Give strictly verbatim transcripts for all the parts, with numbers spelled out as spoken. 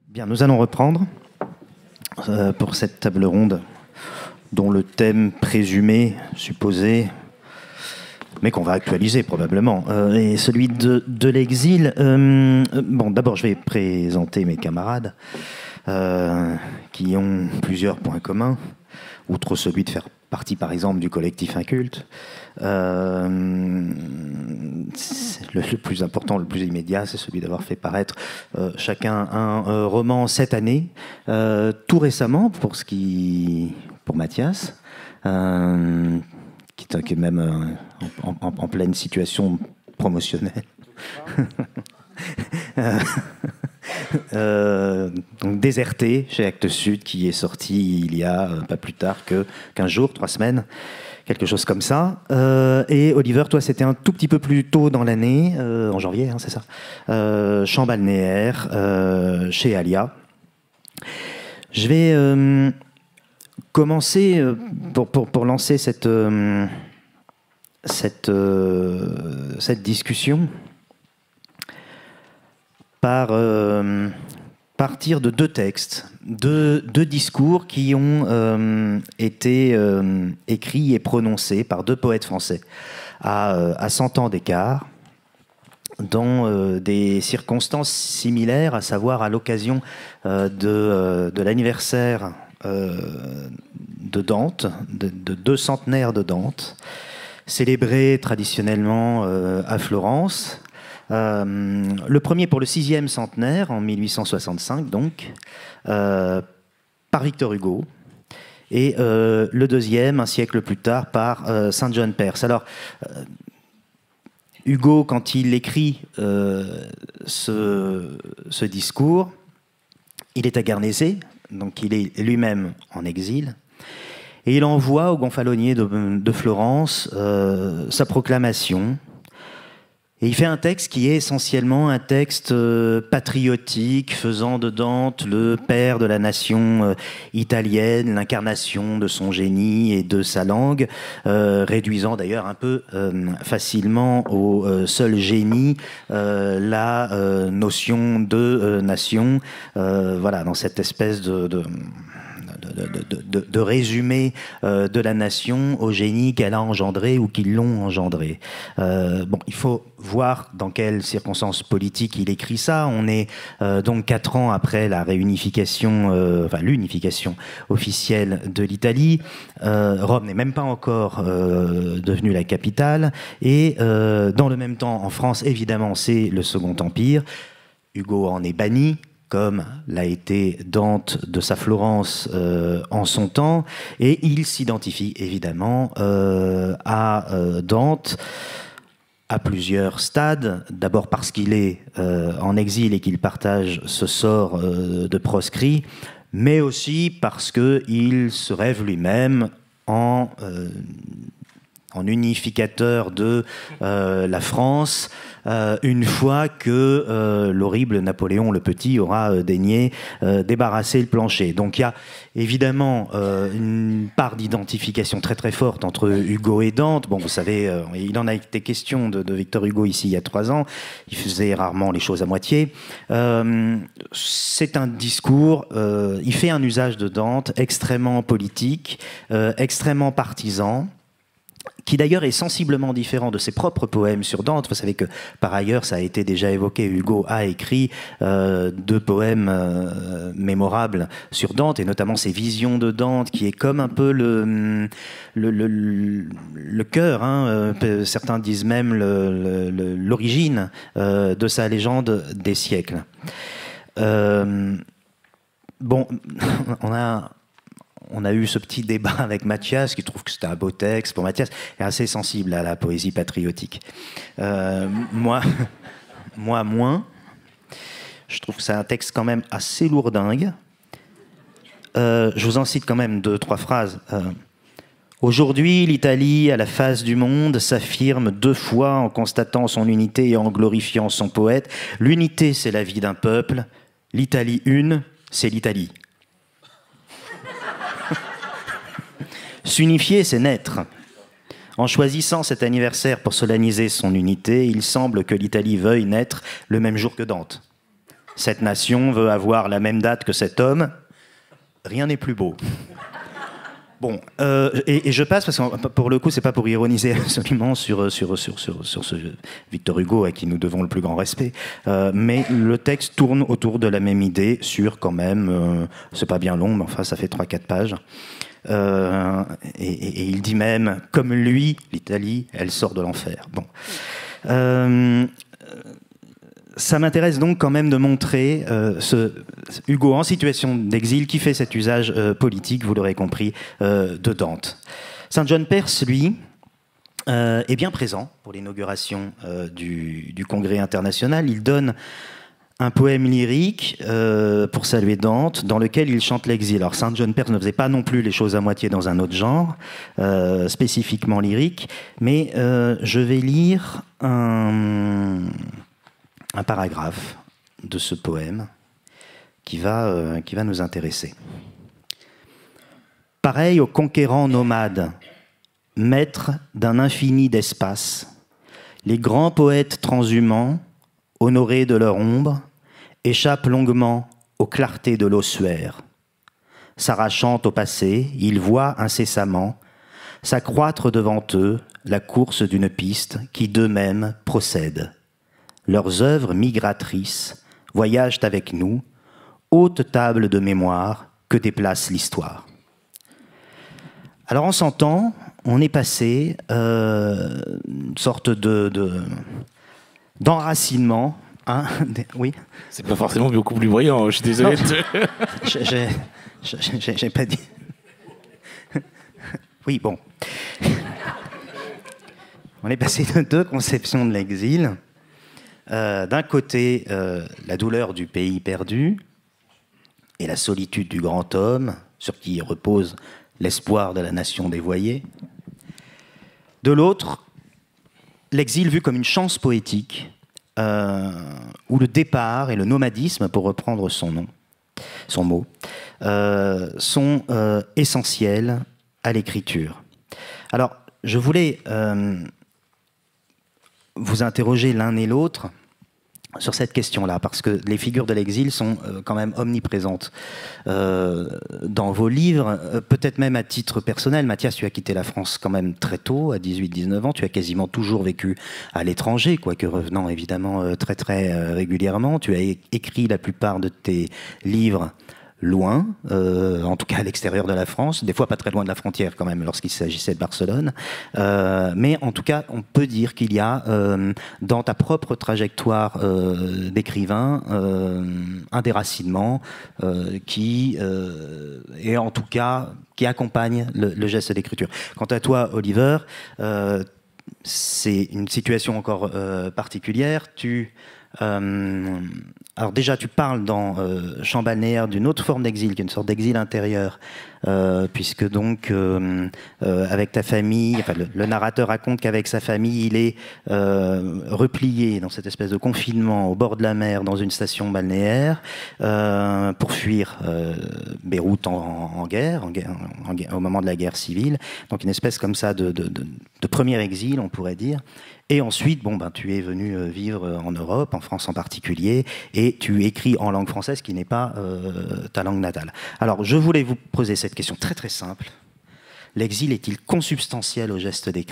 Bien, nous allons reprendre euh, pour cette table ronde dont le thème présumé, supposé, mais qu'on va actualiser probablement, euh, est celui de, de l'exil. Euh, bon, d'abord, je vais présenter mes camarades euh, qui ont plusieurs points communs, outre celui de faire partie, par exemple, du collectif Inculte. Euh, le, le plus important, le plus immédiat, c'est celui d'avoir fait paraître euh, chacun un euh, roman cette année, euh, tout récemment pour ce qui, pour Mathias, euh, qui, est, qui est même euh, en, en, en pleine situation promotionnelle. Euh, donc Déserté chez Actes Sud, qui est sorti il y a euh, pas plus tard que quinze jours, trois semaines, quelque chose comme ça. Euh, et Oliver, toi, c'était un tout petit peu plus tôt dans l'année, euh, en janvier, hein, c'est ça. Euh, Champ balnéaire euh, chez Alia. Je vais euh, commencer euh, pour, pour, pour lancer cette euh, cette euh, cette discussion par euh, partir de deux textes, deux, deux discours qui ont euh, été euh, écrits et prononcés par deux poètes français à, euh, à cent ans d'écart, dans euh, des circonstances similaires, à savoir à l'occasion euh, de, euh, de l'anniversaire euh, de Dante, de, de deux centenaires de Dante, célébré traditionnellement euh, à Florence. Euh, le premier pour le sixième centenaire, en mille huit cent soixante-cinq, donc, euh, par Victor Hugo, et euh, le deuxième, un siècle plus tard, par euh, Saint John Perse. Alors, euh, Hugo, quand il écrit euh, ce, ce discours, il est à Guernesey, donc il est lui-même en exil, et il envoie au gonfalonier de, de Florence euh, sa proclamation. Et il fait un texte qui est essentiellement un texte euh, patriotique, faisant de Dante le père de la nation euh, italienne, l'incarnation de son génie et de sa langue, euh, réduisant d'ailleurs un peu euh, facilement au euh, seul génie euh, la euh, notion de euh, nation, euh, voilà, dans cette espèce de... de De, de, de, de résumé euh, de la nation au génie qu'elle a engendré ou qui l'ont engendré. Euh, bon, il faut voir dans quelles circonstances politiques il écrit ça. On est euh, donc quatre ans après la réunification, euh, enfin l'unification officielle de l'Italie. Euh, Rome n'est même pas encore euh, devenue la capitale. Et euh, dans le même temps, en France, évidemment, c'est le Second Empire. Hugo en est banni, comme l'a été Dante de sa Florence euh, en son temps, et il s'identifie évidemment euh, à euh, Dante à plusieurs stades. D'abord parce qu'il est euh, en exil et qu'il partage ce sort euh, de proscrit, mais aussi parce qu'il se rêve lui-même en... Euh, en unificateur de euh, la France, euh, une fois que euh, l'horrible Napoléon le Petit aura euh, daigné euh, débarrasser le plancher. Donc il y a évidemment euh, une part d'identification très très forte entre Hugo et Dante. Bon, vous savez, euh, il en a été question de, de Victor Hugo ici il y a trois ans. Il faisait rarement les choses à moitié. Euh, c'est un discours, euh, il fait un usage de Dante extrêmement politique, euh, extrêmement partisan, qui d'ailleurs est sensiblement différent de ses propres poèmes sur Dante. Vous savez que, par ailleurs, ça a été déjà évoqué, Hugo a écrit euh, deux poèmes euh, mémorables sur Dante, et notamment ses visions de Dante, qui est comme un peu le, le, le, le cœur, hein, euh, certains disent même le, le, l'origine euh, de sa légende des siècles. Euh, bon, on a... On a eu ce petit débat avec Mathias, qui trouve que c'était un beau texte. Pour Mathias, est assez sensible à la poésie patriotique. Euh, moi, moi, moins. Je trouve que c'est un texte quand même assez lourdingue. Euh, je vous en cite quand même deux, trois phrases. Euh, Aujourd'hui, l'Italie, à la face du monde, s'affirme deux fois en constatant son unité et en glorifiant son poète. L'unité, c'est la vie d'un peuple. L'Italie une, c'est l'Italie. S'unifier, c'est naître. En choisissant cet anniversaire pour solenniser son unité, il semble que l'Italie veuille naître le même jour que Dante. Cette nation veut avoir la même date que cet homme. Rien n'est plus beau. Bon, euh, et, et je passe, parce que pour le coup, c'est pas pour ironiser absolument sur, sur, sur, sur, sur ce Victor Hugo à qui nous devons le plus grand respect, euh, mais le texte tourne autour de la même idée sur quand même, euh, c'est pas bien long, mais enfin ça fait trois quatre pages. Euh, et, et, et il dit même, comme lui, l'Italie, elle sort de l'enfer. Bon. Euh, Ça m'intéresse donc quand même de montrer euh, ce Hugo en situation d'exil qui fait cet usage euh, politique, vous l'aurez compris, euh, de Dante. Saint John Perse, lui, euh, est bien présent pour l'inauguration euh, du, du Congrès international. Il donne un poème lyrique euh, pour saluer Dante, dans lequel il chante l'exil. Alors Saint John Perse ne faisait pas non plus les choses à moitié dans un autre genre, euh, spécifiquement lyrique, mais euh, je vais lire un... un paragraphe de ce poème qui va, euh, qui va nous intéresser. Pareil aux conquérants nomades, maîtres d'un infini d'espace, les grands poètes transhumants, honorés de leur ombre, échappent longuement aux clartés de l'ossuaire. S'arrachant au passé, ils voient incessamment s'accroître devant eux la course d'une piste qui d'eux-mêmes procède. Leurs œuvres migratrices voyagent avec nous, haute table de mémoire que déplace l'histoire. Alors en cent ans, on est passé euh, une sorte de, de d'enracinement. Hein, des, oui. C'est pas forcément beaucoup plus brillant. Je suis désolé. j'ai, j'ai, j'ai pas dit. Oui, bon. On est passé de deux conceptions de l'exil. Euh, d'un côté, euh, la douleur du pays perdu et la solitude du grand homme, sur qui repose l'espoir de la nation dévoyée. De l'autre, l'exil vu comme une chance poétique, euh, où le départ et le nomadisme, pour reprendre son nom, son mot, euh, sont euh, essentiels à l'écriture. Alors, je voulais euh, vous interroger l'un et l'autre sur cette question-là, parce que les figures de l'exil sont euh, quand même omniprésentes euh, dans vos livres, euh, peut-être même à titre personnel. Mathias, tu as quitté la France quand même très tôt, à dix-huit dix-neuf ans, tu as quasiment toujours vécu à l'étranger, quoique revenant évidemment euh, très très euh, régulièrement. Tu as é- écrit la plupart de tes livres loin, euh, en tout cas à l'extérieur de la France, des fois pas très loin de la frontière quand même lorsqu'il s'agissait de Barcelone, euh, mais en tout cas on peut dire qu'il y a euh, dans ta propre trajectoire euh, d'écrivain euh, un déracinement euh, qui euh, est en tout cas qui accompagne le, le geste d'écriture. Quant à toi Oliver, euh, c'est une situation encore euh, particulière, tu Euh, alors déjà, tu parles dans euh, Chant balnéaire d'une autre forme d'exil, qui est une sorte d'exil intérieur, euh, puisque donc euh, euh, avec ta famille, enfin, le, le narrateur raconte qu'avec sa famille, il est euh, replié dans cette espèce de confinement au bord de la mer, dans une station balnéaire, euh, pour fuir euh, Beyrouth en, en, guerre, en guerre, en guerre, au moment de la guerre civile. Donc une espèce comme ça de, de, de, de premier exil, on pourrait dire. Et ensuite, bon, ben, tu es venu vivre en Europe, en France en particulier, et tu écris en langue française qui n'est pas euh, ta langue natale. Alors, je voulais vous poser cette question très très simple. L'exil est-il consubstantiel au geste d'écrire ?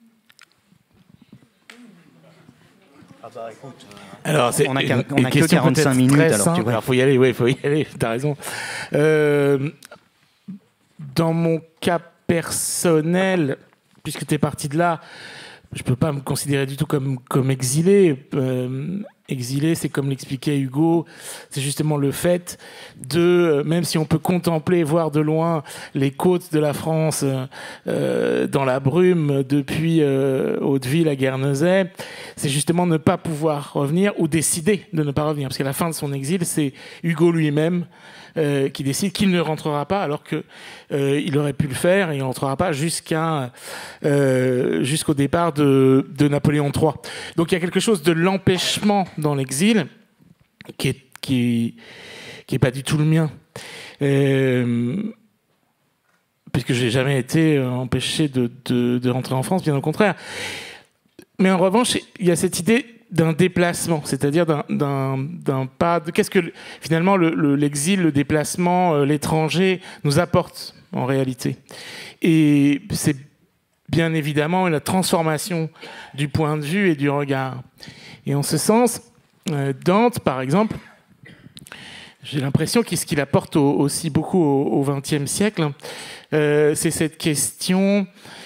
Ah bah, écoute, alors, on n'a que quarante-cinq minutes, alors tu vois. Alors, faut y aller, oui, faut y aller, t'as raison. Euh, dans mon cas personnel, puisque tu es parti de là, je ne peux pas me considérer du tout comme, comme exilé. Euh, exilé, c'est comme l'expliquait Hugo, c'est justement le fait de, même si on peut contempler, voir de loin les côtes de la France euh, dans la brume depuis euh, Hauteville à Guernesey, c'est justement ne pas pouvoir revenir ou décider de ne pas revenir. Parce qu'à la fin de son exil, c'est Hugo lui-même Euh, qui décide qu'il ne rentrera pas alors que euh, il aurait pu le faire et il ne rentrera pas jusqu'à euh, jusqu'au départ de, de Napoléon trois. Donc il y a quelque chose de l'empêchement dans l'exil qui est qui qui est pas du tout le mien, euh, puisque j'ai jamais été empêché de, de de rentrer en France, bien au contraire. Mais en revanche, il y a cette idée d'un déplacement, c'est-à-dire d'un, d'un, d'un pas de... Qu'est-ce que finalement le, le, l'exil, le déplacement, euh, l'étranger nous apporte en réalité. Et c'est bien évidemment la transformation du point de vue et du regard. Et en ce sens, euh, Dante, par exemple, j'ai l'impression que ce qu'il apporte au, aussi beaucoup au vingtième siècle, euh, c'est cette question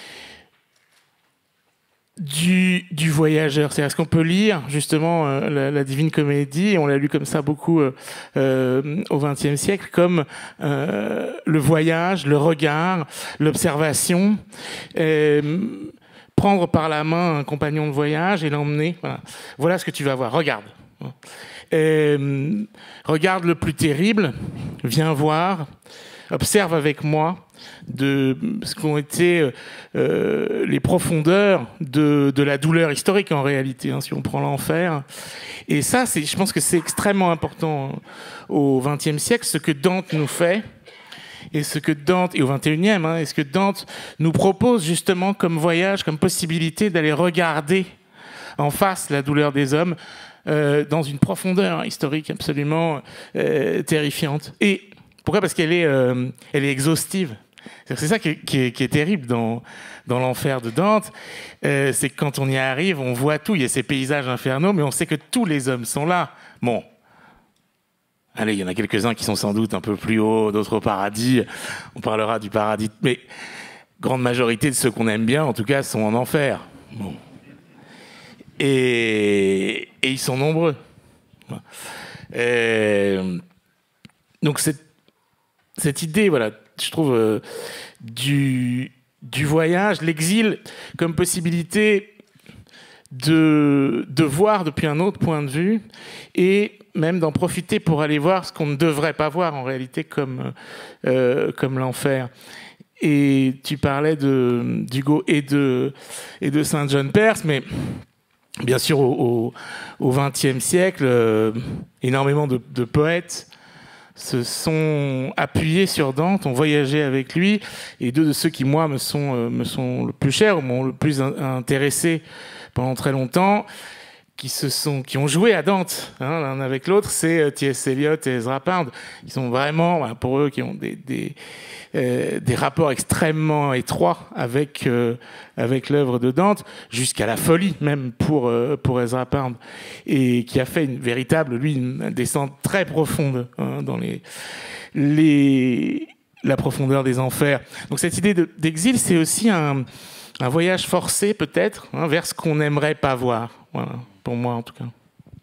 du, du voyageur. C'est-à-dire, est-ce qu'on peut lire justement euh, la, la Divine Comédie, et on l'a lu comme ça beaucoup euh, euh, au vingtième siècle, comme euh, le voyage, le regard, l'observation, euh, prendre par la main un compagnon de voyage et l'emmener. Voilà, voilà ce que tu vas voir, regarde. Euh, regarde le plus terrible, viens voir, observe avec moi de ce qu'ont été euh, les profondeurs de, de la douleur historique en réalité, hein, si on prend l'enfer. Et ça, c'est, je pense que c'est extrêmement important au vingtième siècle, ce que Dante nous fait, et ce que Dante, et au vingt et unième, hein, et ce que Dante nous propose justement comme voyage, comme possibilité d'aller regarder en face la douleur des hommes, Euh, dans une profondeur historique absolument euh, terrifiante. Et pourquoi ? Parce qu'elle est, euh, elle est exhaustive. C'est, c'est ça qui est, qui, est, qui est terrible dans, dans l'enfer de Dante. Euh, c'est que quand on y arrive, on voit tout. Il y a ces paysages infernaux, mais on sait que tous les hommes sont là. Bon. Allez, il y en a quelques-uns qui sont sans doute un peu plus hauts, d'autres au paradis. On parlera du paradis. Mais grande majorité de ceux qu'on aime bien, en tout cas, sont en enfer. Bon. Et, et ils sont nombreux. Et donc cette, cette idée, voilà, je trouve, euh, du, du voyage, l'exil comme possibilité de, de voir depuis un autre point de vue et même d'en profiter pour aller voir ce qu'on ne devrait pas voir en réalité comme, euh, comme l'enfer. Et tu parlais de, d'Hugo et de, et de Saint John Perse, mais bien sûr, au vingtième siècle, euh, énormément de, de poètes se sont appuyés sur Dante, ont voyagé avec lui, et deux de ceux qui, moi, me sont, euh, me sont le plus chers, ou m'ont le plus in- intéressé pendant très longtemps, qui, se sont, qui ont joué à Dante, hein, l'un avec l'autre, c'est euh, T S Eliot et Ezra Pound. Ils sont vraiment, voilà, pour eux, qui ont des... des Euh, des rapports extrêmement étroits avec, euh, avec l'œuvre de Dante, jusqu'à la folie même pour, euh, pour Ezra Pound, et qui a fait une véritable, lui, une descente très profonde hein, dans les, les, la profondeur des enfers. Donc cette idée de, d'exil, c'est aussi un, un voyage forcé peut-être hein, vers ce qu'on n'aimerait pas voir, voilà, pour moi en tout cas.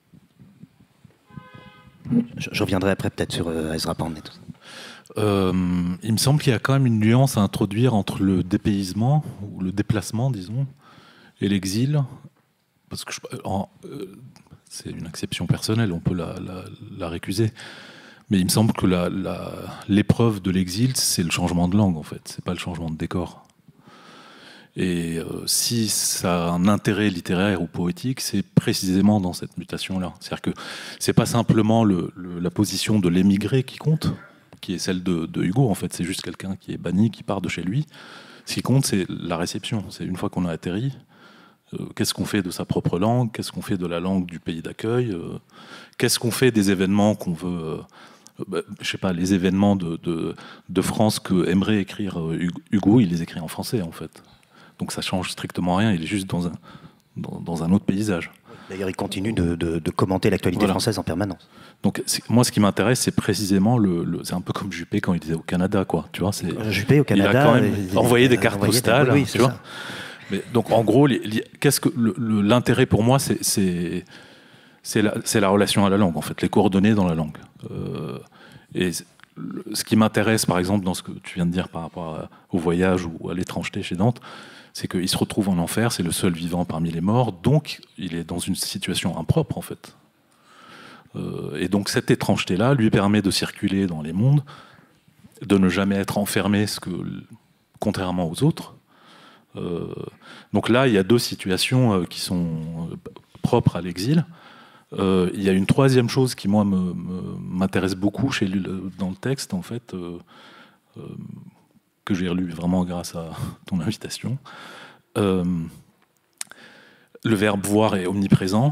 Je, je reviendrai après peut-être sur euh, Ezra Pound et tout ça. Euh, il me semble qu'il y a quand même une nuance à introduire entre le dépaysement, ou le déplacement, disons, et l'exil. Parce que je, en, euh, c'est une exception personnelle, on peut la, la, la récuser. Mais il me semble que la, la, l'épreuve de l'exil, c'est le changement de langue, en fait. C'est pas le changement de décor. Et euh, si ça a un intérêt littéraire ou poétique, c'est précisément dans cette mutation-là. C'est-à-dire que c'est pas simplement le, le, la position de l'émigré qui compte, qui est celle de, de Hugo, en fait. C'est juste quelqu'un qui est banni, qui part de chez lui. Ce qui compte, c'est la réception. C'est une fois qu'on a atterri, euh, qu'est-ce qu'on fait de sa propre langue, qu'est-ce qu'on fait de la langue du pays d'accueil, euh, qu'est-ce qu'on fait des événements qu'on veut... Euh, bah, je sais pas, les événements de, de, de France que aimerait écrire Hugo, il les écrit en français, en fait. Donc ça change strictement rien, il est juste dans un, dans, dans un autre paysage. D'ailleurs, il continue de, de, de commenter l'actualité voilà. française en permanence. Donc moi, ce qui m'intéresse, c'est précisément le, le c'est un peu comme Juppé quand il était au Canada, quoi. Tu vois, c'est Juppé au Canada. Il a quand même et, envoyé des cartes postales, oui, tu vois. Ça. Mais donc en gros, les, les, qu'est-ce que le, le, l'intérêt pour moi, c'est c'est c'est la, c'est la relation à la langue, en fait, les coordonnées dans la langue. Euh, et le, ce qui m'intéresse, par exemple, dans ce que tu viens de dire par rapport à, au voyage ou à l'étrangeté chez Dante, c'est qu'il se retrouve en enfer, c'est le seul vivant parmi les morts, donc il est dans une situation impropre, en fait. Euh, et donc cette étrangeté-là lui permet de circuler dans les mondes, de ne jamais être enfermé, ce que, contrairement aux autres. Euh, donc là, il y a deux situations euh, qui sont euh, propres à l'exil. Euh, il y a une troisième chose qui, moi, me, me, m'intéresse beaucoup chez lui, dans le texte, en fait, euh, euh, que j'ai relu vraiment grâce à ton invitation. Euh, le verbe « voir » est omniprésent,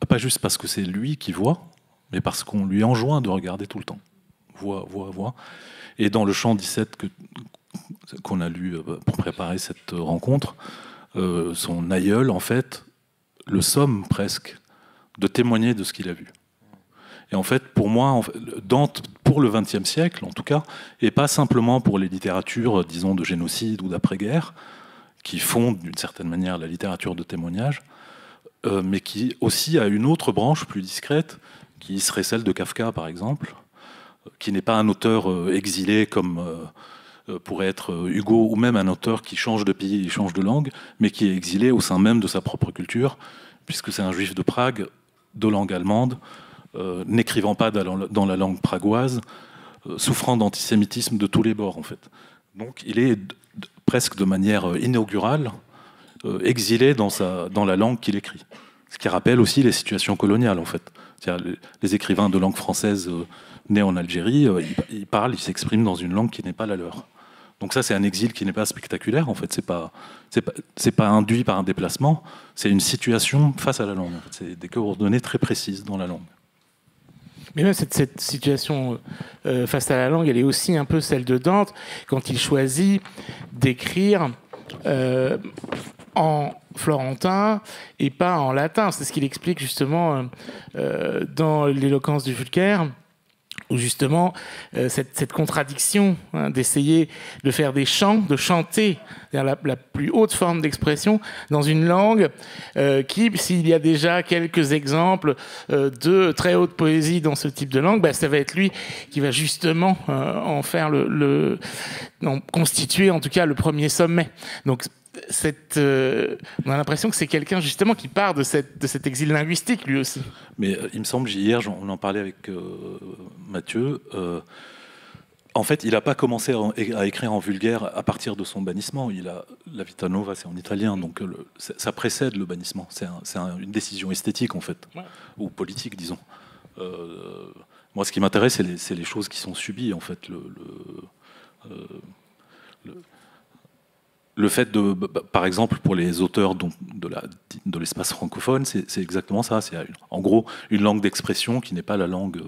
pas juste parce que c'est lui qui voit, mais parce qu'on lui enjoint de regarder tout le temps. Voix, voix, voix. Et dans le chant dix-sept que, qu'on a lu pour préparer cette rencontre, euh, son aïeul, en fait, le somme presque de témoigner de ce qu'il a vu. Et en fait, pour moi, en fait, Dante, pour le vingtième siècle, en tout cas, et pas simplement pour les littératures, disons, de génocide ou d'après-guerre, qui fondent d'une certaine manière la littérature de témoignage, euh, mais qui aussi a une autre branche plus discrète, qui serait celle de Kafka, par exemple, qui n'est pas un auteur euh, exilé comme euh, pourrait être Hugo, ou même un auteur qui change de pays et change de langue, mais qui est exilé au sein même de sa propre culture, puisque c'est un juif de Prague, de langue allemande, euh, n'écrivant pas dans la langue pragoise, euh, souffrant d'antisémitisme de tous les bords, en fait. Donc il est presque de manière inaugurale euh, exilé dans, sa, dans la langue qu'il écrit. Ce qui rappelle aussi les situations coloniales, en fait. C'est-à-dire les, les écrivains de langue française euh, nés en Algérie, euh, ils, ils parlent, ils s'expriment dans une langue qui n'est pas la leur. Donc ça, c'est un exil qui n'est pas spectaculaire, en fait. C'est pas, c'est pas, c'est pas induit par un déplacement, c'est une situation face à la langue. En fait. C'est des coordonnées très précises dans la langue. Mais même cette, cette situation euh, face à la langue, elle est aussi un peu celle de Dante, quand il choisit d'écrire euh, en florentin et pas en latin. C'est ce qu'il explique justement euh, dans l'éloquence du Vulcaire, où justement euh, cette, cette contradiction hein, d'essayer de faire des chants, de chanter la, la plus haute forme d'expression dans une langue euh, qui, s'il y a déjà quelques exemples euh, de très haute poésie dans ce type de langue, bah, ça va être lui qui va justement euh, en faire le, le non, constituer en tout cas le premier sommet. Donc Cette, euh, on a l'impression que c'est quelqu'un justement qui part de, cette, de cet exil linguistique lui aussi. Mais euh, il me semble, hier on en parlait avec euh, Mathieu, euh, en fait il n'a pas commencé à, à écrire en vulgaire à partir de son bannissement. Il a, la Vita Nova c'est en italien, donc le, ça précède le bannissement. C'est, un, c'est un, une décision esthétique en fait, ouais. Ou politique disons. Euh, moi ce qui m'intéresse c'est les, c'est les choses qui sont subies en fait. Le, le, euh, le, Le fait de, par exemple, pour les auteurs de, la, de l'espace francophone, c'est, c'est exactement ça. C'est en gros une langue d'expression qui n'est pas la langue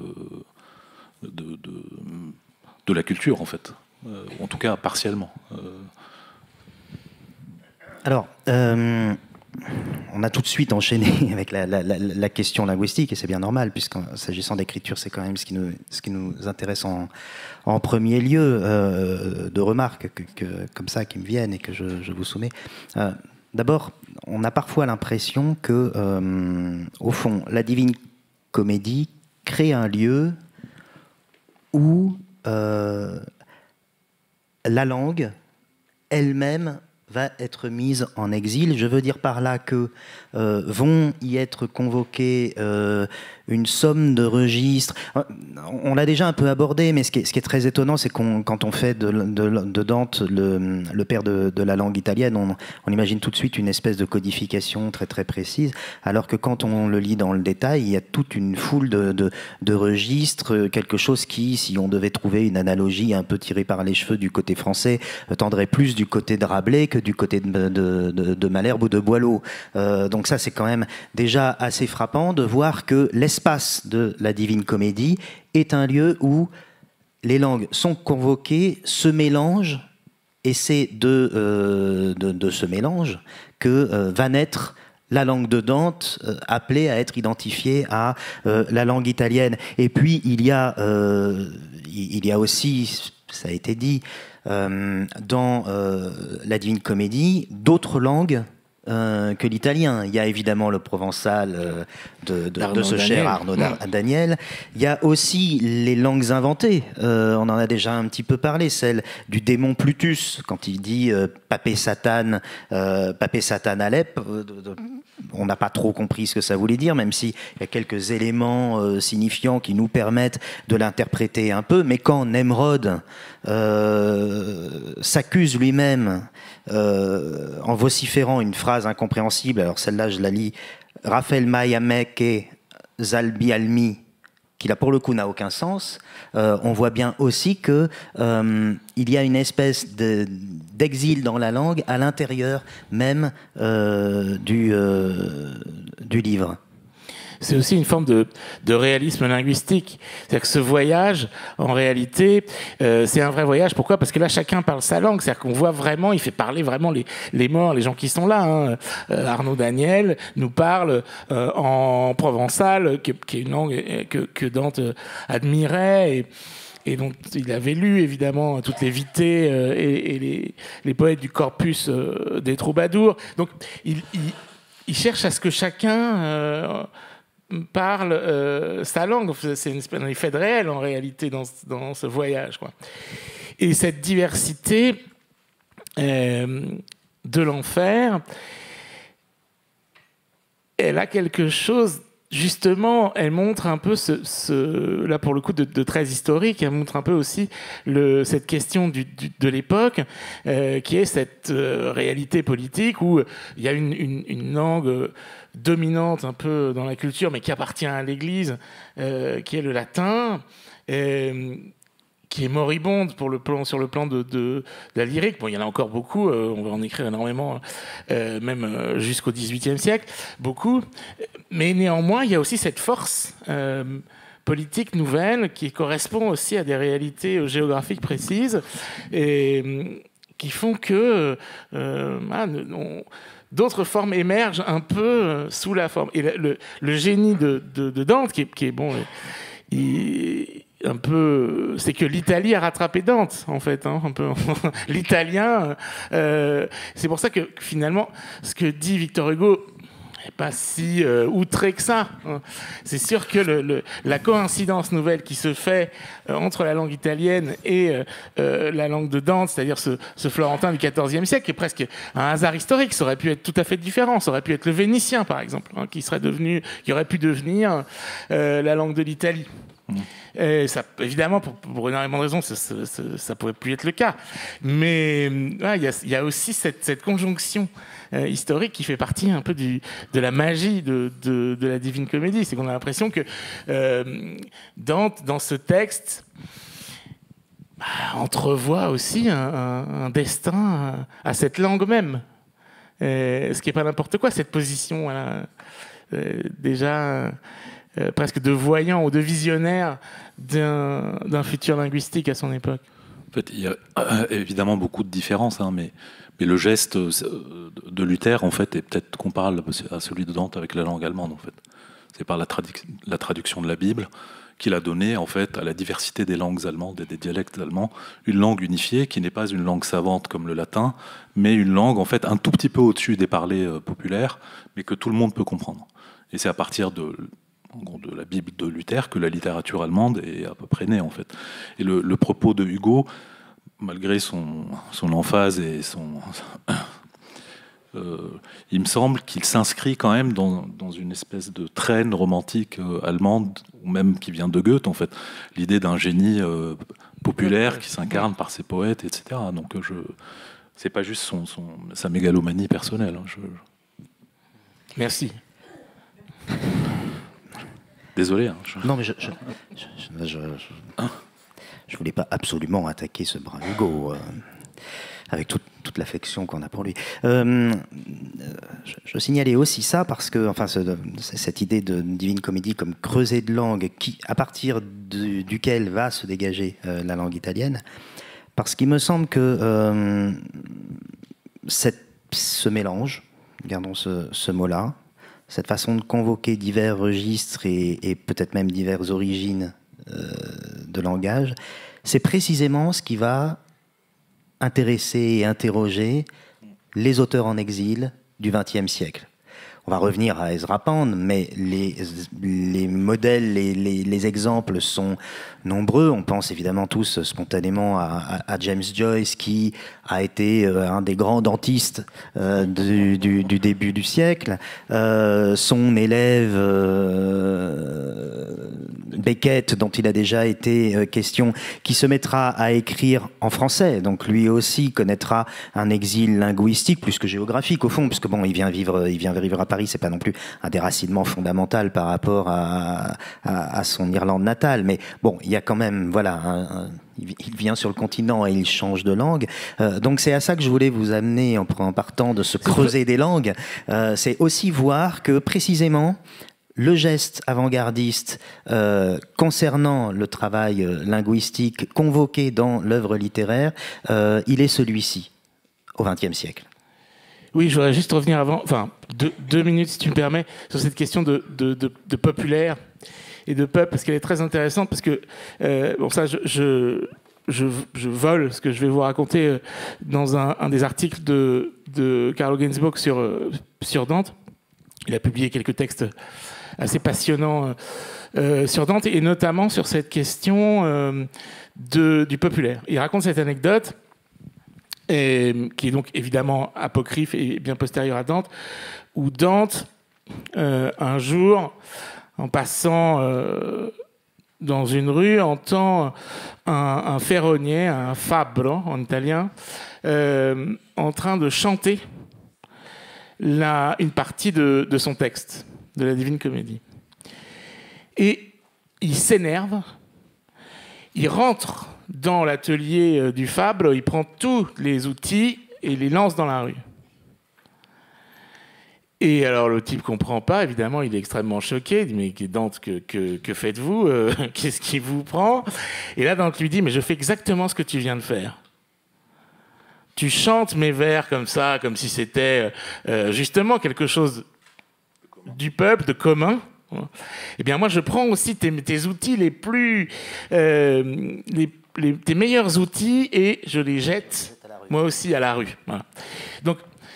de, de, de la culture, en fait. Euh, en tout cas, partiellement. Euh... Alors, euh, on a tout de suite enchaîné avec la, la, la, la question linguistique, et c'est bien normal, puisqu'en s'agissant d'écriture, c'est quand même ce qui nous, ce qui nous intéresse en, en premier lieu. Euh, de remarques que, que, comme ça qui me viennent et que je, je vous soumets. Euh, d'abord, on a parfois l'impression que, euh, au fond, la Divine Comédie crée un lieu où euh, la langue elle-même va être mise en exil. Je veux dire par là que euh, vont y être convoqués euh, une somme de registres. On l'a déjà un peu abordé, mais ce qui est, ce qui est très étonnant, c'est qu'on, quand on fait de, de, de Dante le, le père de, de la langue italienne, on, on imagine tout de suite une espèce de codification très très précise, alors que quand on le lit dans le détail, il y a toute une foule de, de, de registres, quelque chose qui, si on devait trouver une analogie un peu tirée par les cheveux du côté français, tendrait plus du côté de Rabelais que du côté de, de, de, de Malherbe ou de Boileau. Euh, donc ça, c'est quand même déjà assez frappant de voir que l'espace de la Divine Comédie est un lieu où les langues sont convoquées, se mélangent, et c'est de, euh, de, de ce mélange que euh, va naître la langue de Dante, euh, appelée à être identifiée à euh, la langue italienne. Et puis, il y a, euh, il y a aussi, ça a été dit, euh, dans euh, la Divine Comédie, d'autres langues Euh, que l'italien. Il y a évidemment le provençal euh, de, de, de ce Daniel. cher Arnaud mmh. Daniel. Il y a aussi les langues inventées. Euh, on en a déjà un petit peu parlé. Celle du démon Plutus, quand il dit euh, Papé Satan, euh, Papé Satan Alep. Euh, de, de, on n'a pas trop compris ce que ça voulait dire, même s'il y a quelques éléments euh, signifiants qui nous permettent de l'interpréter un peu. Mais quand Nemrod euh, s'accuse lui-même euh, en vociférant une phrase incompréhensible, alors celle-là je la lis, Raphaël Mayameke Zalbi Almi, qui là pour le coup n'a aucun sens, euh, on voit bien aussi que euh, il y a une espèce de, d'exil dans la langue à l'intérieur même euh, du, euh, du livre. c'est aussi une forme de, de réalisme linguistique. C'est-à-dire que ce voyage, en réalité, euh, c'est un vrai voyage. Pourquoi ? Parce que là, chacun parle sa langue. C'est-à-dire qu'on voit vraiment, il fait parler vraiment les, les morts, les gens qui sont là. Hein. Euh, Arnaud Daniel nous parle euh, en provençal, qui, qui est une langue que, que Dante admirait et, et dont il avait lu, évidemment, toutes les vités euh, et, et les, les poètes du corpus euh, des troubadours. Donc, il, il, il cherche à ce que chacun... Euh, parle euh, sa langue. C'est une espèce, un effet de réel, en réalité, dans, dans ce voyage, quoi. Et cette diversité euh, de l'enfer, elle a quelque chose, justement, elle montre un peu, ce, ce là, pour le coup, de, de très historique, elle montre un peu aussi le, cette question du, du, de l'époque, euh, qui est cette euh, réalité politique où il y a une, une, une langue dominante un peu dans la culture, mais qui appartient à l'Église, euh, qui est le latin, euh, qui est moribonde pour le plan, sur le plan de, de, de la lyrique. Bon, il y en a encore beaucoup, euh, on va en écrire énormément, euh, même euh, jusqu'au dix-huitième siècle, beaucoup. Mais néanmoins, il y a aussi cette force euh, politique nouvelle qui correspond aussi à des réalités géographiques précises et euh, qui font que... Euh, ah, on, d'autres formes émergent un peu sous la forme. Et le, le, le génie de, de, de Dante, qui est, qui est bon, il, un peu, c'est que l'Italie a rattrapé Dante, en fait, hein, un peu. L'italien, euh, c'est pour ça que finalement, ce que dit Victor Hugo n'est pas si euh, outré que ça. C'est sûr que le, le, la coïncidence nouvelle qui se fait euh, entre la langue italienne et euh, euh, la langue de Dante, c'est-à-dire ce, ce Florentin du quatorzième siècle, qui est presque un hasard historique, ça aurait pu être tout à fait différent. Ça aurait pu être le vénitien, par exemple, hein, qui serait devenu, qui aurait pu devenir euh, la langue de l'Italie. Et ça, évidemment, pour, pour énormément de raisons, ça, ça, ça, ça pourrait plus être le cas. Mais il ouais, y, y a aussi cette, cette conjonction euh, historique qui fait partie un peu du, de la magie de, de, de la Divine Comédie. C'est qu'on a l'impression que euh, Dante, dans ce texte, bah, entrevoit aussi un, un, un destin à, à cette langue même. Et, ce qui n'est pas n'importe quoi, cette position. Voilà, euh, déjà... Euh, presque de voyant ou de visionnaire d'un, d'un futur linguistique à son époque. En fait, il y a euh, évidemment beaucoup de différences, hein, mais, mais le geste euh, de Luther, en fait, est peut-être comparable à celui de Dante avec la langue allemande. En fait, c'est par la, tradu- la traduction de la Bible qu'il a donné, en fait, à la diversité des langues allemandes et des dialectes allemands, une langue unifiée qui n'est pas une langue savante comme le latin, mais une langue, en fait, un tout petit peu au-dessus des parlers euh, populaires, mais que tout le monde peut comprendre. Et c'est à partir de de la Bible de Luther que la littérature allemande est à peu près née, en fait. Et le, le propos de Hugo, malgré son, son emphase et son... Euh, il me semble qu'il s'inscrit quand même dans, dans une espèce de traîne romantique euh, allemande, ou même qui vient de Goethe, en fait. L'idée d'un génie euh, populaire qui s'incarne par ses poètes, et cetera. Donc, je... c'est pas juste son, son, sa mégalomanie personnelle. Hein, je... Merci. Désolé. Hein, je... Non, mais je je, je, je, je, je voulais pas absolument attaquer ce brave Hugo, euh, avec toute, toute l'affection qu'on a pour lui. Euh, je, je signalais aussi ça parce que, enfin, ce, cette idée de Divine Comédie comme creuset de langue, qui, à partir de, duquel va se dégager euh, la langue italienne, parce qu'il me semble que euh, cette, ce mélange, gardons ce, ce mot-là, cette façon de convoquer divers registres et, et peut-être même diverses origines euh, de langage, c'est précisément ce qui va intéresser et interroger les auteurs en exil du vingtième siècle. On va revenir à Ezra Pound, mais les, les modèles, les, les, les exemples sont nombreux. On pense évidemment tous spontanément à, à, à James Joyce, qui a été euh, un des grands dentistes euh, du, du, du début du siècle. Euh, son élève euh, Beckett, dont il a déjà été euh, question, qui se mettra à écrire en français. Donc lui aussi connaîtra un exil linguistique plus que géographique au fond, puisque bon, il vient vivre, il vient vivre à Paris. C'est pas non plus un déracinement fondamental par rapport à, à, à son Irlande natale, mais bon, il y a quand même, voilà, un, un, il vient sur le continent et il change de langue. Euh, donc c'est à ça que je voulais vous amener en, en partant de ce creuset des langues. Euh, c'est aussi voir que précisément le geste avant-gardiste euh, concernant le travail euh, linguistique convoqué dans l'œuvre littéraire, euh, il est celui-ci, au vingtième siècle. Oui, je voudrais juste revenir avant, enfin, deux, deux minutes si tu me permets, sur cette question de, de, de, de populaire et de peuple, parce qu'elle est très intéressante, parce que, euh, bon, ça, je, je, je, je vole ce que je vais vous raconter euh, dans un, un des articles de, de Carlo Ginzburg sur, euh, sur Dante. Il a publié quelques textes assez passionnants euh, sur Dante, et notamment sur cette question euh, de, du populaire. Il raconte cette anecdote, et, qui est donc évidemment apocryphe et bien postérieure à Dante, où Dante, euh, un jour, en passant euh, dans une rue, entend un, un ferronnier, un fabbro en italien, euh, en train de chanter la, une partie de, de son texte, de la Divine Comédie. Et il s'énerve, il rentre dans l'atelier du fabbro, il prend tous les outils et les lance dans la rue. Et alors le type comprend pas, évidemment, il est extrêmement choqué, il dit mais Dante, que, que, que faites-vous euh, qu'est-ce qui vous prend? Et là Dante lui dit mais je fais exactement ce que tu viens de faire. Tu chantes mes vers comme ça, comme si c'était euh, justement quelque chose du peuple, de commun. Eh bien moi je prends aussi tes, tes outils les plus... Euh, les, les, tes meilleurs outils et je les jette moi aussi à la rue. Voilà. Donc...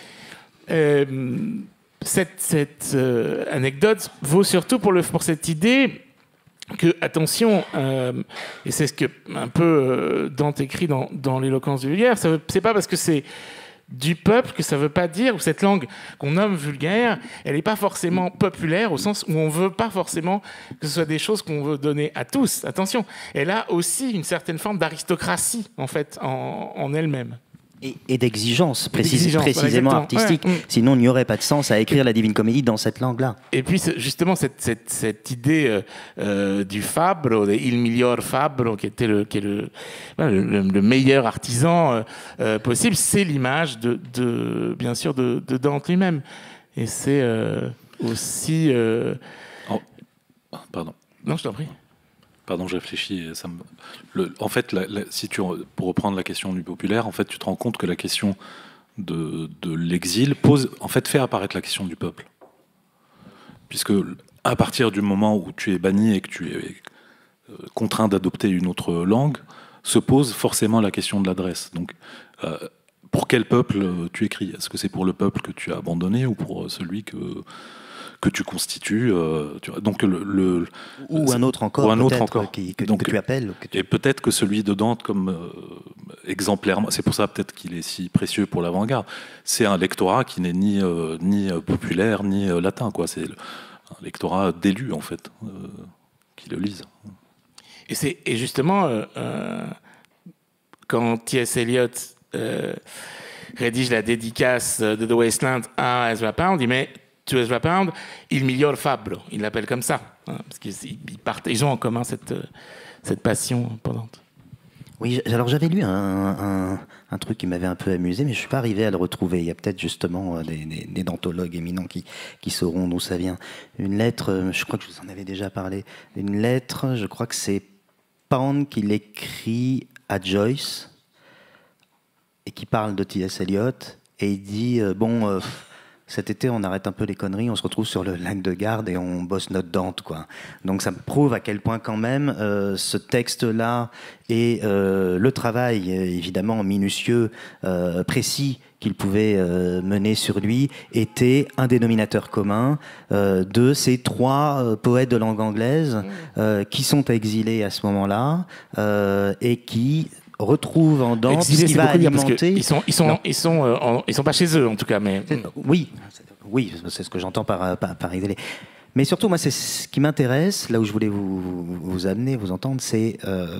Euh, Cette, cette euh, anecdote vaut surtout pour, le, pour cette idée que, attention, euh, et c'est ce que un peu euh, Dante écrit dans, dans l'éloquence vulgaire, ce n'est pas parce que c'est du peuple que ça ne veut pas dire, ou cette langue qu'on nomme vulgaire, elle n'est pas forcément populaire au sens où on ne veut pas forcément que ce soit des choses qu'on veut donner à tous. Attention, elle a aussi une certaine forme d'aristocratie, en fait, en, en elle-même. Et, et d'exigence, précis, précisément voilà, artistique. Ouais. Sinon, il n'y aurait pas de sens à écrire la Divine Comédie dans cette langue-là. Et puis, justement, cette, cette, cette idée euh, euh, du fabbro, de il miglior fabbro, qui était le, qui est le, le, le meilleur artisan euh, euh, possible, c'est l'image, de, de, bien sûr, de, de Dante lui-même. Et c'est euh, aussi... Euh... Oh. Pardon. Non, je t'en prie. Pardon, je réfléchis. Ça me... le, en fait, la, la, si tu, pour reprendre la question du populaire, en fait, tu te rends compte que la question de, de l'exil pose, en fait, fait apparaître la question du peuple, puisque à partir du moment où tu es banni et que tu es contraint d'adopter une autre langue, se pose forcément la question de l'adresse. Donc, euh, pour quel peuple tu écris? Est-ce que c'est pour le peuple que tu as abandonné ou pour celui que que tu constitues, euh, tu vois, donc le, le ou un autre encore, ou un autre encore qui, que, donc, que tu appelles, que tu... et peut-être que celui de Dante comme euh, exemplairement, c'est pour ça peut-être qu'il est si précieux pour l'avant-garde. C'est un lectorat qui n'est ni euh, ni populaire ni euh, latin, quoi. C'est un lectorat d'élus en fait euh, qui le lisent. Et c'est et justement euh, euh, quand T S Eliot euh, rédige la dédicace de The Wasteland à Ezra Pound, il met To Ezra Pound, il miglior fabbro, il l'appelle comme ça, hein, parce qu'ils partent, ils ont en commun cette, cette passion pendante. Oui, alors j'avais lu un, un, un truc qui m'avait un peu amusé, mais je ne suis pas arrivé à le retrouver. Il y a peut-être justement des, des, des dantologues éminents qui, qui sauront d'où ça vient. Une lettre, je crois que je vous en avais déjà parlé, une lettre, je crois que c'est Pound qui l'écrit à Joyce, et qui parle de T S Eliot, et il dit, euh, bon... Euh, cet été, on arrête un peu les conneries, on se retrouve sur le lac de Garde et on bosse notre Dante, quoi. Donc ça me prouve à quel point quand même euh, ce texte-là et euh, le travail, évidemment minutieux, euh, précis qu'il pouvait euh, mener sur lui, était un dénominateur commun euh, de ces trois euh, poètes de langue anglaise euh, qui sont exilés à ce moment-là euh, et qui... retrouve en Dante Exilé, ce qui va alimenter. Ils sont, ils sont, ils sont, euh, en, ils sont pas chez eux en tout cas, mais oui, oui, c'est ce que j'entends par, par, par exilé. Mais surtout, moi, c'est ce qui m'intéresse, là où je voulais vous, vous amener, vous entendre, c'est euh,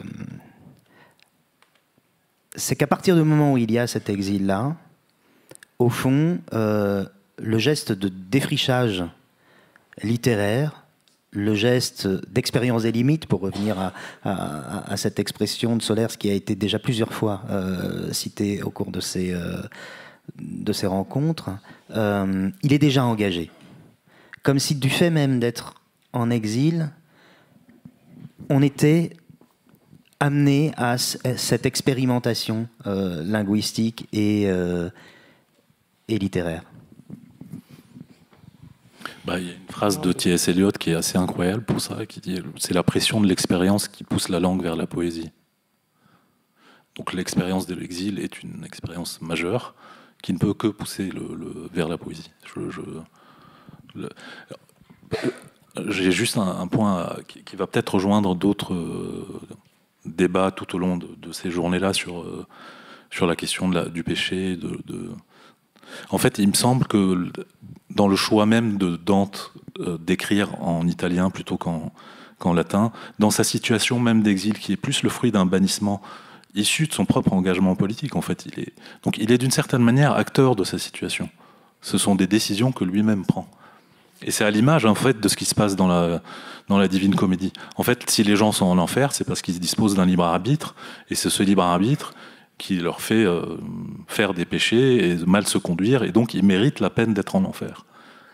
c'est qu'à partir du moment où il y a cet exil-là, au fond, euh, le geste de défrichage littéraire, le geste d'expérience des limites, pour revenir à, à, à cette expression de Solers qui a été déjà plusieurs fois euh, citée au cours de ces, euh, de ces rencontres, euh, il est déjà engagé. Comme si du fait même d'être en exil, on était amené à cette expérimentation euh, linguistique et, euh, et littéraire. Bah, il y a une phrase de T S Eliot qui est assez incroyable pour ça, qui dit « c'est la pression de l'expérience qui pousse la langue vers la poésie ». Donc l'expérience de l'exil est une expérience majeure qui ne peut que pousser le, le, vers la poésie. Je, je, le, j'ai juste un, un point à, qui, qui va peut-être rejoindre d'autres euh, débats tout au long de, de ces journées-là sur, euh, sur la question de la, du péché. De, de... En fait, il me semble que dans le choix même de Dante euh, d'écrire en italien plutôt qu'en, qu'en latin, dans sa situation même d'exil, qui est plus le fruit d'un bannissement issu de son propre engagement politique, en fait, il est, donc il est d'une certaine manière acteur de sa situation. Ce sont des décisions que lui-même prend. Et c'est à l'image, en fait, de ce qui se passe dans la, dans la Divine Comédie. En fait, si les gens sont en enfer, c'est parce qu'ils disposent d'un libre arbitre, et c'est ce libre arbitre qui leur fait euh, faire des péchés et mal se conduire, et donc ils méritent la peine d'être en enfer.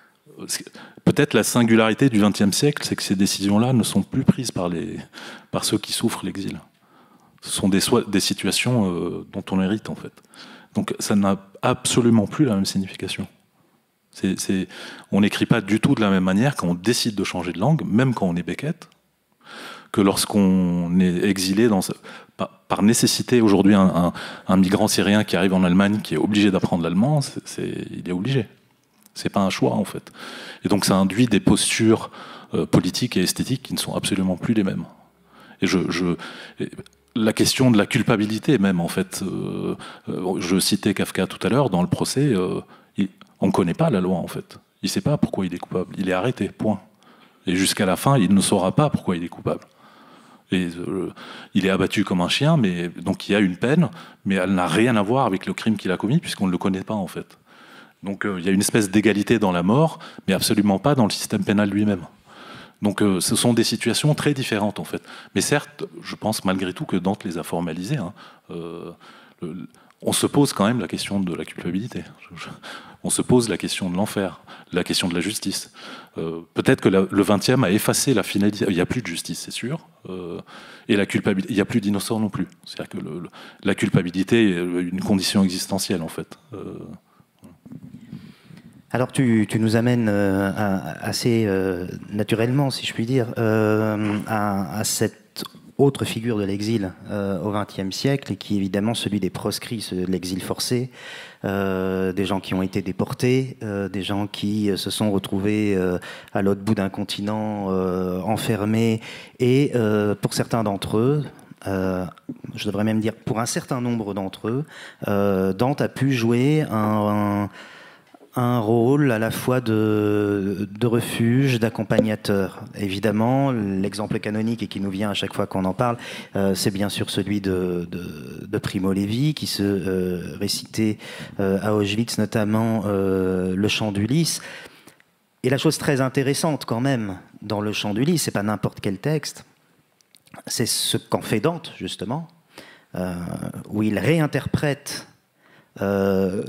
Peut-être la singularité du vingtième siècle, c'est que ces décisions-là ne sont plus prises par, les, par ceux qui souffrent l'exil. Ce sont des, des situations euh, dont on hérite, en fait. Donc ça n'a absolument plus la même signification. C'est, c'est, on n'écrit pas du tout de la même manière quand on décide de changer de langue, même quand on est Beckett, que lorsqu'on est exilé dans, par, par nécessité. Aujourd'hui, un, un, un migrant syrien qui arrive en Allemagne, qui est obligé d'apprendre l'allemand, c'est, c'est, il est obligé. C'est pas un choix, en fait. Et donc ça induit des postures euh, politiques et esthétiques qui ne sont absolument plus les mêmes. Et je... je et, la question de la culpabilité même, en fait. Euh, je citais Kafka tout à l'heure, dans le procès, euh, il, on ne connaît pas la loi, en fait. Il ne sait pas pourquoi il est coupable. Il est arrêté, point. Et jusqu'à la fin, il ne saura pas pourquoi il est coupable. Et, euh, il est abattu comme un chien, mais, donc il y a une peine, mais elle n'a rien à voir avec le crime qu'il a commis, puisqu'on ne le connaît pas, en fait. Donc euh, il y a une espèce d'égalité dans la mort, mais absolument pas dans le système pénal lui-même. Donc euh, ce sont des situations très différentes, en fait. Mais certes, je pense malgré tout que Dante les a formalisées. Hein. Euh, le, on se pose quand même la question de la culpabilité. Je, je, on se pose la question de l'enfer, la question de la justice. Euh, peut-être que la, le vingtième a effacé la finalité. Il n'y a plus de justice, c'est sûr. Euh, et la culpabilité, il n'y a plus d'innocents non plus. C'est-à-dire que le, le, la culpabilité est une condition existentielle, en fait. Euh, Alors tu, tu nous amènes euh, à, assez euh, naturellement, si je puis dire, euh, à, à cette autre figure de l'exil euh, au vingtième siècle, et qui est évidemment celui des proscrits, de l'exil forcé, euh, des gens qui ont été déportés, euh, des gens qui se sont retrouvés euh, à l'autre bout d'un continent, euh, enfermés, et euh, pour certains d'entre eux, Euh, je devrais même dire pour un certain nombre d'entre eux, euh, Dante a pu jouer un, un un rôle à la fois de, de refuge, d'accompagnateur. Évidemment, l'exemple canonique et qui nous vient à chaque fois qu'on en parle, euh, c'est bien sûr celui de, de, de Primo Levi, qui se euh, récitait euh, à Auschwitz, notamment euh, le chant d'Ulysse. Et la chose très intéressante quand même dans le chant d'Ulysse, c'est pas n'importe quel texte, c'est ce qu'en fait Dante, justement, euh, où il réinterprète euh,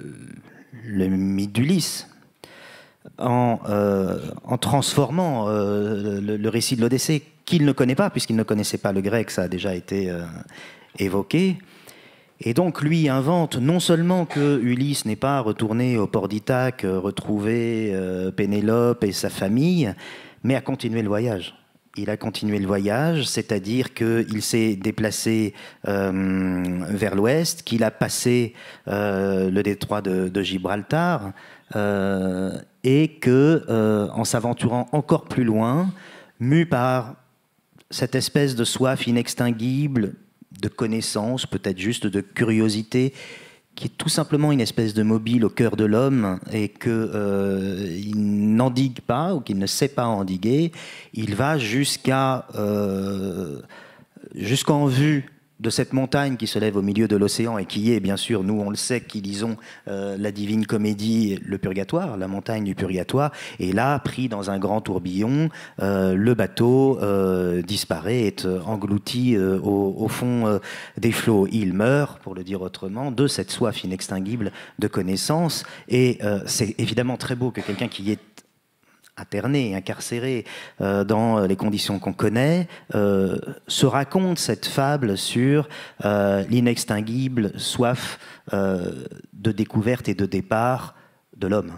le mythe d'Ulysse, en, euh, en transformant euh, le, le récit de l'Odyssée, qu'il ne connaît pas, puisqu'il ne connaissait pas le grec, ça a déjà été euh, évoqué. Et donc lui invente non seulement que Ulysse n'est pas retourné au port d'Ithaque, retrouver euh, Pénélope et sa famille, mais a continué le voyage. Il a continué le voyage, c'est-à-dire qu'il s'est déplacé euh, vers l'ouest, qu'il a passé euh, le détroit de, de Gibraltar, euh, et que, euh, en s'aventurant encore plus loin, mu par cette espèce de soif inextinguible, de connaissance, peut-être juste de curiosité, qui est tout simplement une espèce de mobile au cœur de l'homme et qu'il euh, n'endigue pas ou qu'il ne sait pas endiguer, il va jusqu'à, euh, jusqu'en vue de cette montagne qui se lève au milieu de l'océan et qui est, bien sûr, nous on le sait, qui lisons euh, la Divine Comédie, le Purgatoire, la montagne du Purgatoire, et là, pris dans un grand tourbillon, euh, le bateau euh, disparaît, est euh, englouti euh, au, au fond euh, des flots. Il meurt, pour le dire autrement, de cette soif inextinguible de connaissance, et euh, c'est évidemment très beau que quelqu'un qui est interné, incarcéré euh, dans les conditions qu'on connaît, euh, se raconte cette fable sur euh, l'inextinguible soif euh, de découverte et de départ de l'homme.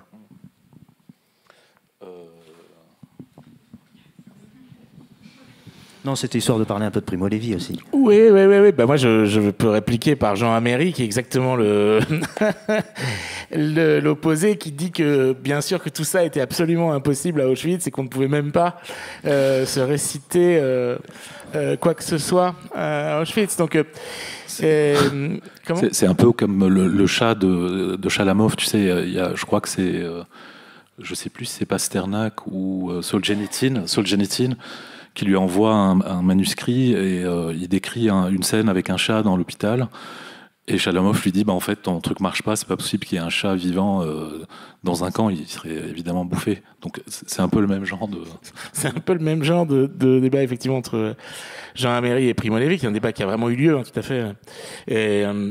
Non, c'était histoire de parler un peu de Primo Levi aussi. Oui, oui, oui. oui. Bah, moi, je, je peux répliquer par Jean Améry, qui est exactement le le, l'opposé, qui dit que, bien sûr, que tout ça était absolument impossible à Auschwitz et qu'on ne pouvait même pas euh, se réciter euh, euh, quoi que ce soit à Auschwitz. Donc, euh, euh, comment c'est, c'est un peu comme le, le chat de, de Chalamov, tu sais, il y a, je crois que c'est, euh, je sais plus si c'est Pasternak ou euh, Solzhenitsyn, Solzhenitsyn, qui lui envoie un, un manuscrit et euh, il décrit un, une scène avec un chat dans l'hôpital. Et Chalamov lui dit bah, en fait, ton truc marche pas, c'est pas possible qu'il y ait un chat vivant euh, dans un camp, il serait évidemment bouffé. Donc c'est un peu le même genre de. C'est un peu le même genre de, de débat, effectivement, entre Jean Améry et Primo Levi, qui est un débat qui a vraiment eu lieu, hein, tout à fait. Et. Euh,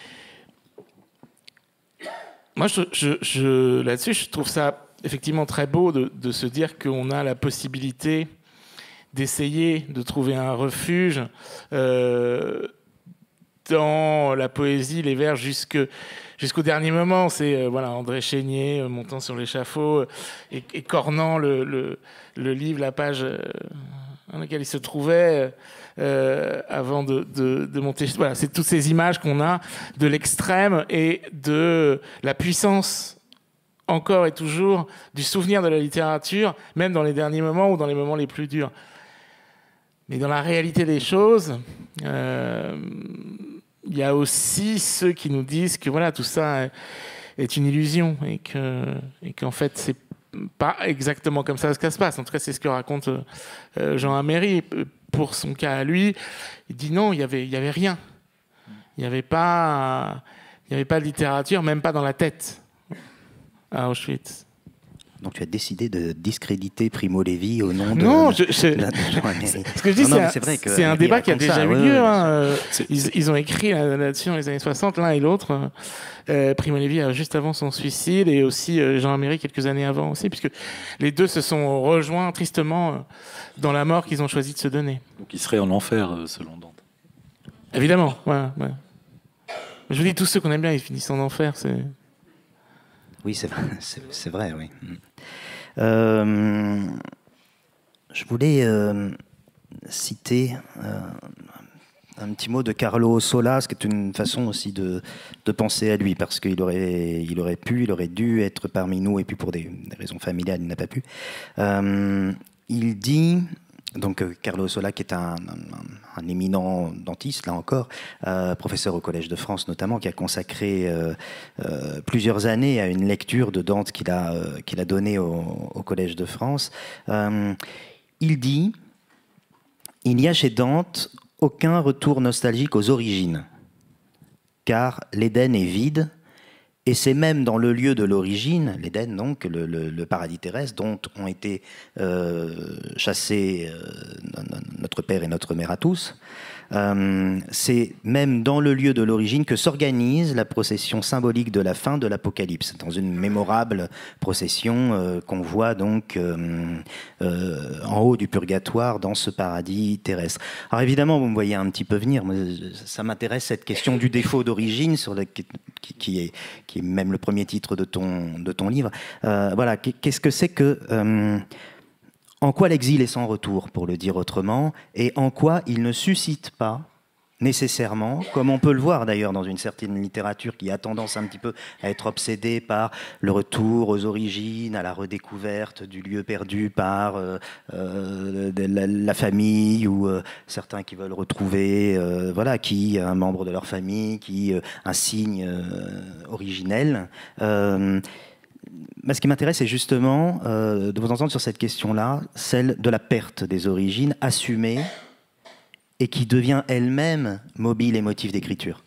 moi, je, je, je, là-dessus, je trouve ça effectivement très beau de, de se dire qu'on a la possibilité d'essayer de trouver un refuge euh, dans la poésie, les vers, jusque, jusqu'au dernier moment. C'est euh, voilà, André Chénier euh, montant sur l'échafaud euh, et, et cornant le, le, le livre, la page euh, dans laquelle il se trouvait euh, avant de, de, de monter. Voilà, c'est toutes ces images qu'on a de l'extrême et de la puissance encore et toujours du souvenir de la littérature, même dans les derniers moments ou dans les moments les plus durs. Mais dans la réalité des choses, euh, il y a aussi ceux qui nous disent que voilà, tout ça est une illusion et que, et qu'en fait, c'est pas exactement comme ça que ça se passe. En tout cas, c'est ce que raconte euh, Jean Améry. Pour son cas à lui, il dit non, il y avait, il y avait rien. Il n'y avait pas, il y avait pas de littérature, même pas dans la tête à Auschwitz. Donc tu as décidé de discréditer Primo Levi au nom de... Non, je, je, ce que je dis, non, non, c'est, c'est, c'est un débat qui a déjà ça, eu ouais, lieu. Ouais, hein. ils, ils ont écrit là-dessus dans les années soixante, l'un et l'autre. Euh, Primo Levi juste avant son suicide et aussi euh, Jean Améry quelques années avant aussi, puisque les deux se sont rejoints tristement euh, dans la mort qu'ils ont choisi de se donner. Donc ils seraient en enfer, euh, selon Dante. Évidemment, ouais, ouais. Je vous dis, tous ceux qu'on aime bien, ils finissent en enfer, c'est... Oui, c'est vrai, c'est, c'est vrai, oui. Euh, je voulais euh, citer euh, un petit mot de Carlo Sola, ce qui est une façon aussi de, de penser à lui, parce qu'il aurait, il aurait pu, il aurait dû être parmi nous, et puis pour des, des raisons familiales, il n'a pas pu. Euh, il dit... Donc Carlo Sola, qui est un, un, un éminent dentiste, là encore, euh, professeur au Collège de France notamment, qui a consacré euh, euh, plusieurs années à une lecture de Dante qu'il a, euh, qu'il a donnée au, au Collège de France. Euh, il dit « Il n'y a chez Dante aucun retour nostalgique aux origines, car l'Éden est vide, et c'est même dans le lieu de l'origine, l'Éden, donc le, le, le paradis terrestre, dont ont été euh, chassés euh, notre père et notre mère à tous, euh, c'est même dans le lieu de l'origine que s'organise la procession symbolique de la fin de l'Apocalypse, dans une mémorable procession euh, qu'on voit donc euh, euh, en haut du purgatoire dans ce paradis terrestre. Alors évidemment, vous me voyez un petit peu venir, moi, ça m'intéresse cette question du défaut d'origine, sur le, qui, qui, est, qui est même le premier titre de ton, de ton livre. Euh, voilà, qu'est-ce que c'est que... Euh, En quoi l'exil est sans retour, pour le dire autrement, et en quoi il ne suscite pas nécessairement, comme on peut le voir d'ailleurs dans une certaine littérature qui a tendance un petit peu à être obsédée par le retour aux origines, à la redécouverte du lieu perdu par euh, euh, la, la famille, ou euh, certains qui veulent retrouver euh, voilà, qui, un membre de leur famille, qui euh, un signe euh, originel. Euh, Mais ce qui m'intéresse, c'est justement euh, de vous entendre sur cette question-là, celle de la perte des origines assumée et qui devient elle-même mobile et motif d'écriture.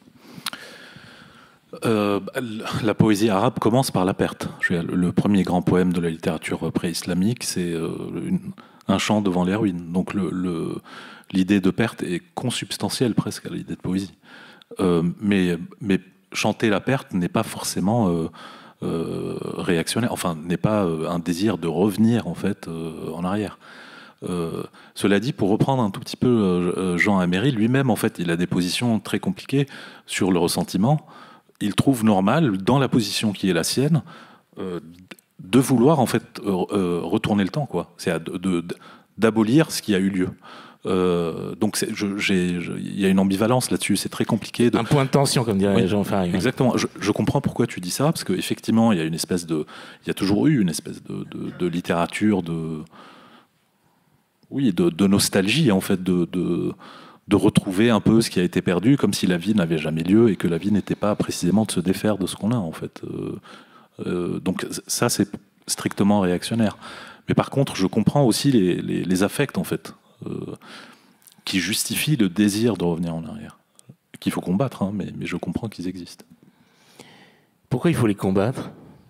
Euh, la poésie arabe commence par la perte. Je veux dire, le premier grand poème de la littérature pré-islamique, c'est euh, une, un chant devant les ruines. Donc le, le, l'idée de perte est consubstantielle presque à l'idée de poésie. Euh, mais, mais chanter la perte n'est pas forcément... Euh, euh, réactionnaire, enfin n'est pas euh, un désir de revenir en fait euh, en arrière. Euh, cela dit, pour reprendre un tout petit peu euh, Jean Améry, lui-même en fait, il a des positions très compliquées sur le ressentiment. Il trouve normal, dans la position qui est la sienne, euh, de vouloir en fait euh, euh, retourner le temps, quoi. C'est de, de, d'abolir ce qui a eu lieu. Euh, donc il y a une ambivalence là-dessus, c'est très compliqué. De... Un point de tension, comme dirait oui, Jean Ferry. Exactement. Je, je comprends pourquoi tu dis ça, parce qu'effectivement, il y a une espèce de, il y a toujours eu une espèce de, de, de littérature de, oui, de, de nostalgie en fait, de, de, de retrouver un peu ce qui a été perdu, comme si la vie n'avait jamais lieu et que la vie n'était pas précisément de se défaire de ce qu'on a en fait. Euh, euh, donc ça, c'est strictement réactionnaire. Mais par contre, je comprends aussi les, les, les affects en fait. Euh, qui justifient le désir de revenir en arrière, qu'il faut combattre, hein, mais, mais je comprends qu'ils existent. Pourquoi il faut les combattre ?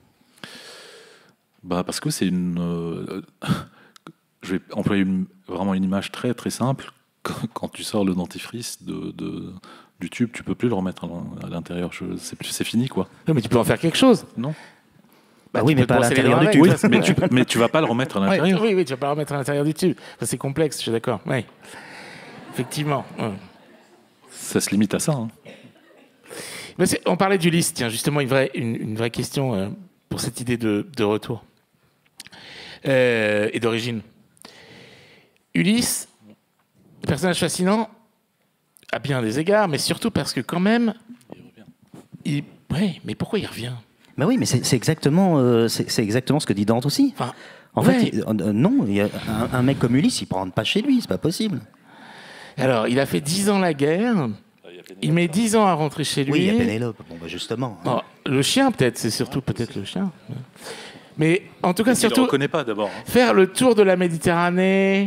Bah parce que c'est une... Euh, je vais employer une, vraiment une image très très simple. Quand tu sors le dentifrice de, de, du tube, tu peux plus le remettre à l'intérieur. Je, c'est, c'est fini, quoi. Oui, mais tu peux en faire quelque chose. Non. Bah oui, mais pas à l'intérieur du tube. Oui, mais, tu, mais tu vas pas le remettre à l'intérieur. Oui, oui, tu vas pas le remettre à l'intérieur du tube. Ça, c'est complexe, je suis d'accord. Oui. Effectivement. Ouais. Ça se limite à ça. Hein. Mais c'est, on parlait d'Ulysse, tiens, justement, une vraie, une, une vraie question euh, pour cette idée de, de retour euh, et d'origine. Ulysse, personnage fascinant, à bien des égards, mais surtout parce que quand même... Il revient. Il, oui, mais pourquoi il revient ? Mais oui, mais c'est, c'est, exactement, euh, c'est, c'est exactement ce que dit Dante aussi. Enfin, en ouais. fait, il, euh, non, il y a un, un mec comme Ulysse, il ne rentre pas chez lui, c'est pas possible. Alors, il a fait dix ans la guerre, il met dix ans à rentrer chez lui. Oui, il y a Pénélope, bon, bah justement. Oh, le chien, peut-être, c'est surtout peut-être le chien. Mais en tout cas, il surtout, le reconnaît pas, d'abord, hein. Faire le tour de la Méditerranée,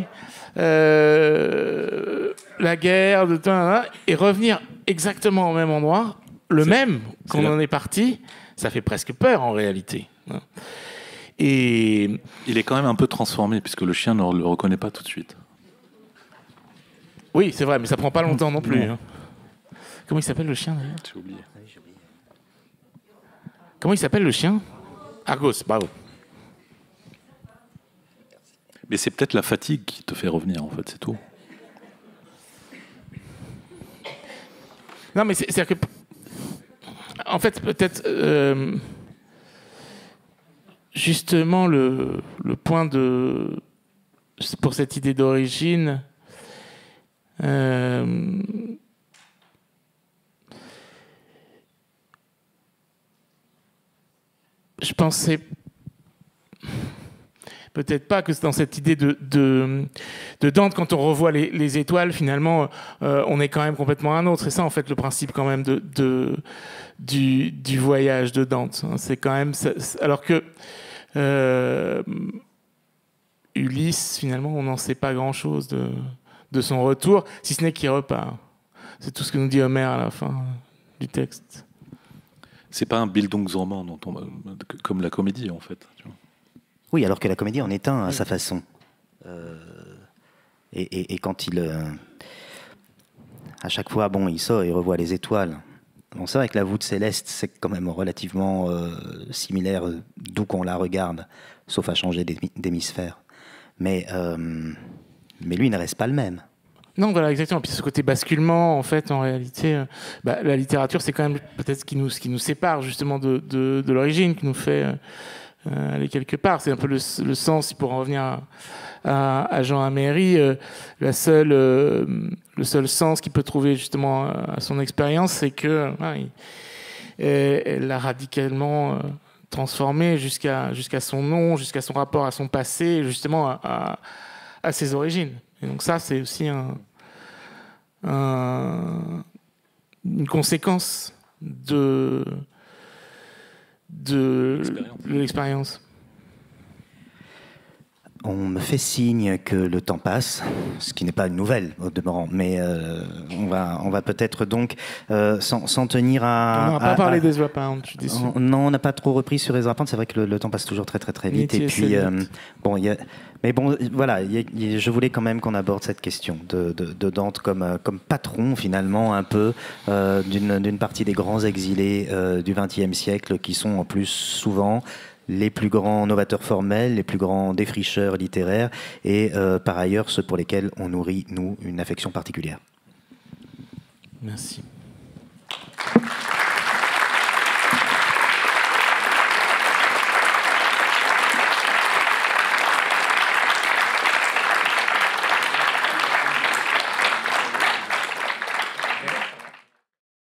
euh, la guerre, de temps, et revenir exactement au même endroit, le c'est, même qu'on en est parti. Ça fait presque peur, en réalité. Et... Il est quand même un peu transformé, puisque le chien ne le reconnaît pas tout de suite. Oui, c'est vrai, mais ça prend pas longtemps non plus. Non. Hein. Comment il s'appelle, le chien, d'ailleurs ? J'ai oublié. Comment il s'appelle, le chien ? Argos, bravo. Mais c'est peut-être la fatigue qui te fait revenir, en fait, c'est tout. Non, mais c'est, c'est-à-dire que... En fait, peut-être, euh, justement, le, le point de... Pour cette idée d'origine, euh, je pensais peut-être pas que c'est dans cette idée de, de, de Dante, quand on revoit les, les étoiles, finalement, euh, on est quand même complètement un autre. C'est ça, en fait, le principe quand même de... de Du, du voyage de Dante. C'est quand même... Alors que euh, Ulysse, finalement, on n'en sait pas grand-chose de, de son retour, si ce n'est qu'il repart. C'est tout ce que nous dit Homère à la fin du texte. C'est pas un Bildungsroman dont on, comme la comédie, en fait. Tu vois. Oui, alors que la comédie en est un à sa façon. Euh, et, et, et quand il... Euh, à chaque fois, bon, il sort et il revoit les étoiles. Bon, c'est vrai que la voûte céleste, c'est quand même relativement euh, similaire d'où qu'on la regarde, sauf à changer d'hémisphère. Mais, euh, mais lui, il ne reste pas le même. Non, voilà, exactement. Puis ce côté basculement, en fait, en réalité, euh, bah, la littérature, c'est quand même peut-être ce qui nous, ce qui nous sépare justement de, de, de l'origine, qui nous fait euh, aller quelque part. C'est un peu le, le sens, pour en revenir à, à, à Jean Améry, euh, la seule, euh, le seul sens qu'il peut trouver justement à son expérience, c'est que euh, il, elle l'a radicalement euh, transformé jusqu'à, jusqu'à son nom, jusqu'à son rapport à son passé, justement à, à, à ses origines. Et donc ça, c'est aussi un, un, une conséquence de, de l'expérience. On me fait signe que le temps passe, ce qui n'est pas une nouvelle au demeurant, mais euh, on va, on va peut-être donc euh, s'en tenir à... On n'a pas à, parlé à, d'Ezra Pound, je suis déçu. On, non, on n'a pas trop repris sur Ezra Pound, c'est vrai que le, le temps passe toujours très très très vite. Métier, et puis, euh, vite. bon, il y a... Mais bon, voilà, y a, y a, je voulais quand même qu'on aborde cette question de, de, de Dante comme, comme patron, finalement, un peu, euh, d'une partie des grands exilés euh, du vingtième siècle, qui sont en plus souvent les plus grands novateurs formels, les plus grands défricheurs littéraires, et euh, par ailleurs ceux pour lesquels on nourrit, nous, une affection particulière. Merci.